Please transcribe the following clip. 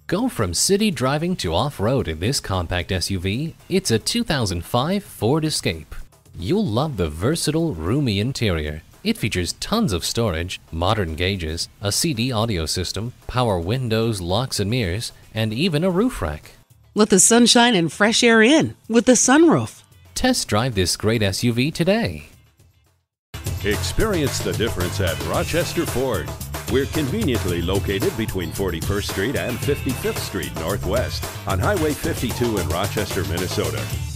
Go from city driving to off-road in this compact SUV. It's a 2005 Ford Escape. You'll love the versatile, roomy interior. It features tons of storage, modern gauges, a CD audio system, power windows, locks and mirrors, and even a roof rack. Let the sunshine and fresh air in with the sunroof. Test drive this great SUV today. Experience the difference at Rochester Ford. We're conveniently located between 41st Street and 55th Street Northwest on Highway 52 in Rochester, Minnesota.